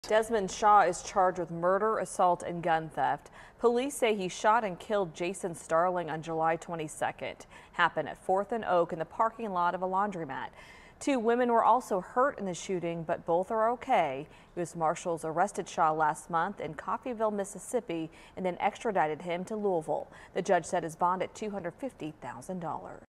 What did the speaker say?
Desmond Shaw is charged with murder, assault, and gun theft. Police say he shot and killed Jason Starling on July 22nd. Happened at 4th and Oak in the parking lot of a laundromat. 2 women were also hurt in the shooting, but both are okay. U.S. Marshals arrested Shaw last month in Coffeeville, Mississippi, and then extradited him to Louisville. The judge set his bond at $250,000.